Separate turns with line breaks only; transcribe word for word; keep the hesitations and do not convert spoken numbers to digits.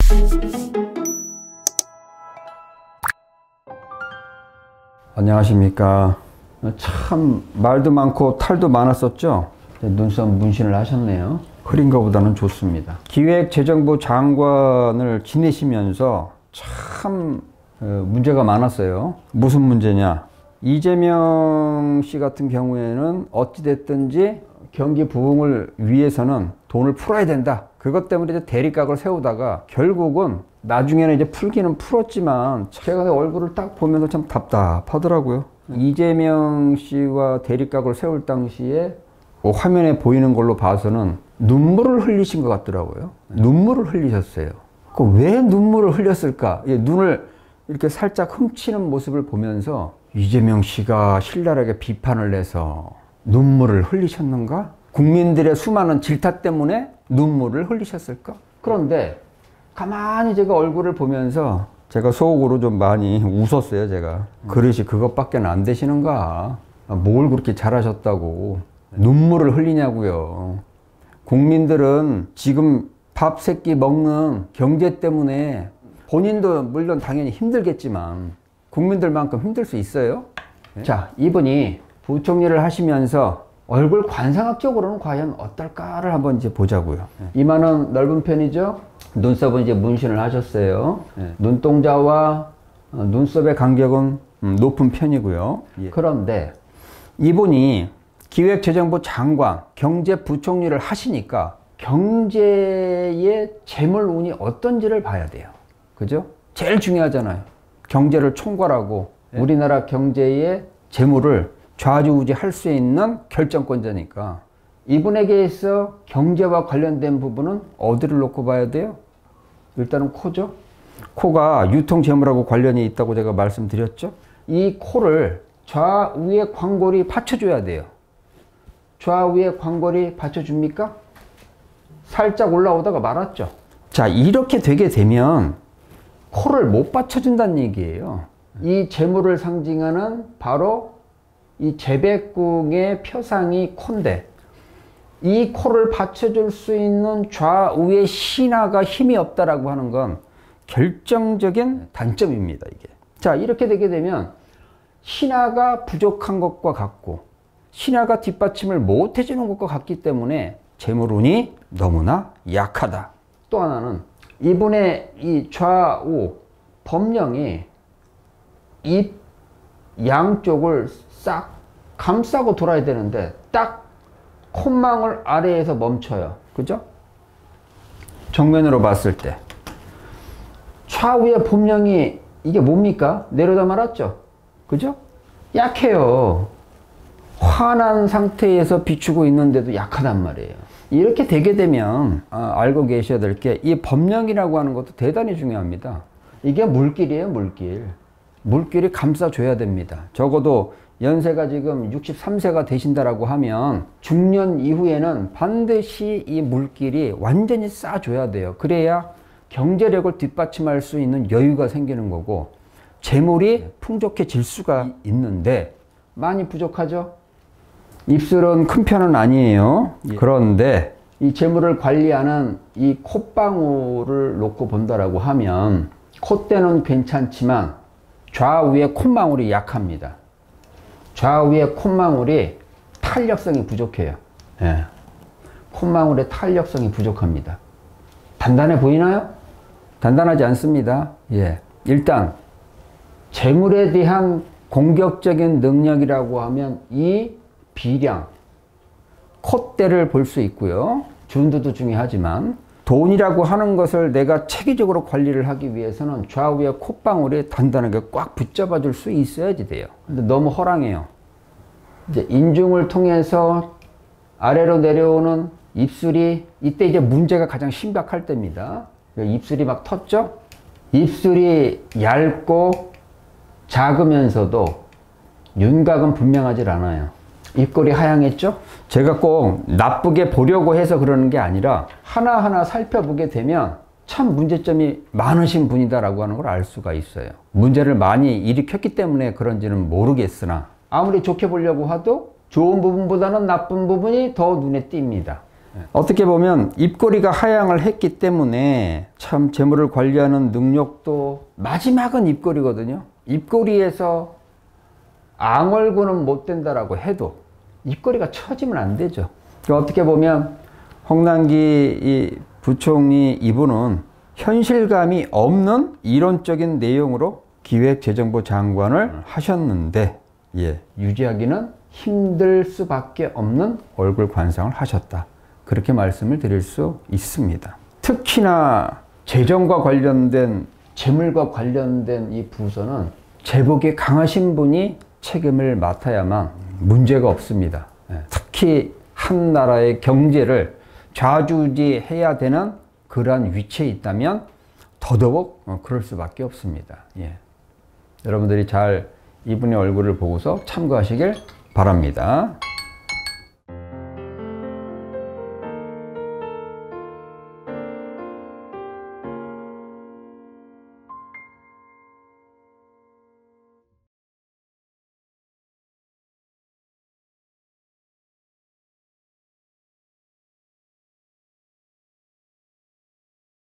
안녕하십니까. 참 말도 많고 탈도 많았었죠. 눈썹 문신을 하셨네요. 흐린 것보다는 좋습니다. 기획재정부 장관을 지내시면서 참 문제가 많았어요. 무슨 문제냐, 이재명 씨 같은 경우에는 어찌됐든지 경기 부흥을 위해서는 돈을 풀어야 된다. 그것 때문에 이제 대립각을 세우다가 결국은 나중에는 이제 풀기는 풀었지만 제가 얼굴을 딱 보면서 참 답답하더라고요. 이재명 씨와 대립각을 세울 당시에 화면에 보이는 걸로 봐서는 눈물을 흘리신 것 같더라고요. 눈물을 흘리셨어요. 그 왜 눈물을 흘렸을까? 예, 눈을 이렇게 살짝 훔치는 모습을 보면서 이재명 씨가 신랄하게 비판을 해서 눈물을 흘리셨는가? 국민들의 수많은 질타 때문에 눈물을 흘리셨을까? 그런데 가만히 제가 얼굴을 보면서 제가 속으로 좀 많이 웃었어요. 제가 그릇이 그것밖에 안 되시는가? 뭘 그렇게 잘하셨다고 눈물을 흘리냐고요. 국민들은 지금 밥 세 끼 먹는 경제 때문에 본인도 물론 당연히 힘들겠지만 국민들만큼 힘들 수 있어요? 네? 자, 이분이 부총리를 하시면서 얼굴 관상학적으로는 과연 어떨까를 한번 이제 보자고요. 네. 이마는 넓은 편이죠. 눈썹은 이제 문신을 하셨어요. 네. 눈동자와 눈썹의 간격은 높은 편이고요. 예. 그런데 이분이 기획재정부 장관, 경제부총리를 하시니까 경제의 재물운이 어떤지를 봐야 돼요. 그죠? 제일 중요하잖아요. 경제를 총괄하고 네. 우리나라 경제의 재물을 좌지우지할 수 있는 결정권자니까 이분에게 있어 경제와 관련된 부분은 어디를 놓고 봐야 돼요? 일단은 코죠. 코가 유통재물하고 관련이 있다고 제가 말씀드렸죠. 이 코를 좌우의 광골이 받쳐줘야 돼요. 좌우의 광골이 받쳐줍니까? 살짝 올라오다가 말았죠. 자, 이렇게 되게 되면 코를 못 받쳐준다는 얘기예요. 이 재물을 상징하는 바로 이 재백궁의 표상이 코인데 이 코를 받쳐줄 수 있는 좌우의 신하가 힘이 없다라고 하는 건 결정적인 단점입니다. 이게. 자, 이렇게 되게 되면 신하가 부족한 것과 같고 신하가 뒷받침을 못 해주는 것과 같기 때문에 재물운이 너무나 약하다. 또 하나는 이분의 이 좌우 법령이 입 양쪽을 싹 감싸고 돌아야 되는데 딱 콧망울 아래에서 멈춰요. 그죠? 정면으로 봤을 때 좌우의 법령이 이게 뭡니까? 내려다 말았죠. 그죠? 약해요. 화난 상태에서 비추고 있는데도 약하단 말이에요. 이렇게 되게 되면 아, 알고 계셔야 될 게 이 법령이라고 하는 것도 대단히 중요합니다. 이게 물길이에요. 물길. 물길이 감싸줘야 됩니다. 적어도 연세가 지금 육십삼 세가 되신다라고 하면 중년 이후에는 반드시 이 물길이 완전히 쌓아줘야 돼요. 그래야 경제력을 뒷받침할 수 있는 여유가 생기는 거고 재물이 풍족해질 수가 있는데 많이 부족하죠? 입술은 큰 편은 아니에요. 예. 그런데 이 재물을 관리하는 이 콧방울을 놓고 본다라고 하면 콧대는 괜찮지만 좌우의 콧망울이 약합니다. 좌우의 콧망울이 탄력성이 부족해요. 예. 콧망울의 탄력성이 부족합니다. 단단해 보이나요? 단단하지 않습니다. 예. 일단 재물에 대한 공격적인 능력이라고 하면 이 비량, 콧대를 볼 수 있고요. 준두도 중요하지만 돈이라고 하는 것을 내가 체계적으로 관리를 하기 위해서는 좌우의 콧방울이 단단하게 꽉 붙잡아 줄 수 있어야지 돼요. 근데 너무 허랑해요. 이제 인중을 통해서 아래로 내려오는 입술이 이때 이제 문제가 가장 심각할 때입니다. 입술이 막 텄죠? 입술이 얇고 작으면서도 윤곽은 분명하지 않아요. 입꼬리 하향했죠? 제가 꼭 나쁘게 보려고 해서 그러는 게 아니라 하나하나 살펴보게 되면 참 문제점이 많으신 분이다라고 하는 걸 알 수가 있어요. 문제를 많이 일으켰기 때문에 그런지는 모르겠으나 아무리 좋게 보려고 해도 좋은 부분보다는 나쁜 부분이 더 눈에 띕니다. 어떻게 보면 입꼬리가 하향을 했기 때문에 참 재물을 관리하는 능력도 마지막은 입꼬리거든요. 입꼬리에서 앙월구는 못 된다라고 해도 입꼬리가 처지면 안 되죠. 어떻게 보면 홍남기 이 부총리 이분은 현실감이 없는 이론적인 내용으로 기획재정부 장관을 하셨는데 예, 유지하기는 힘들 수밖에 없는 얼굴 관상을 하셨다. 그렇게 말씀을 드릴 수 있습니다. 특히나 재정과 관련된 재물과 관련된 이 부서는 제복이 강하신 분이 책임을 맡아야만 문제가 없습니다. 특히 한 나라의 경제를 좌지우지해야 되는 그러한 위치에 있다면 더더욱 그럴 수밖에 없습니다. 예. 여러분들이 잘 이분의 얼굴을 보고서 참고하시길 바랍니다.